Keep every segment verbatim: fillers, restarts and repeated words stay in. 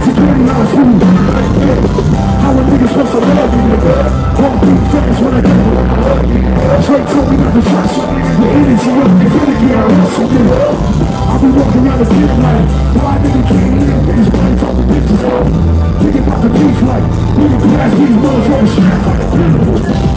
security on school. How a nigga supposed to love you, nigga? All these friends when I get it. Straight told me not to trust you. The energy of the finicky, I wrestle you. I be walking around the kid like, why nigga can't eat it? Niggas wanna talk to bitches up. Thinking about the beef like, we can pass these motherfuckers shit like a pinnacle.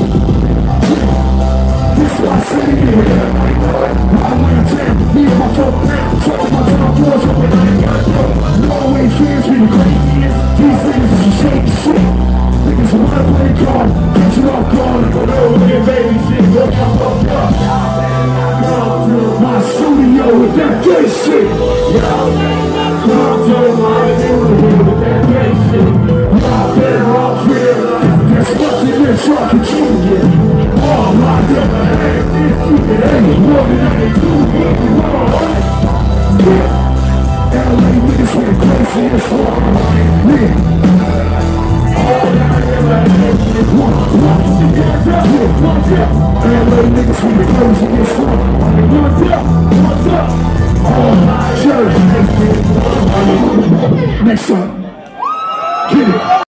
This why I said it here. I went to town, me and my folk now. Talk about time boys over there. No way fears me the craziest. These niggas is some shady shit. Niggas wanna play card, catch you off guard. Go over there, baby shit. Go fuck up. Come to my studio with that gay shit. Come to my studio with that gay shit. I've been off here. Guess what's in this fucking junior? Oh my God, it ain't more than I can do. Yeah, L A niggas went crazy as fuck. Yeah. All I ever had is one, one, what's up, what's up? L A niggas went crazy as fuck. What's up, what's up? All my church. Next up, get it.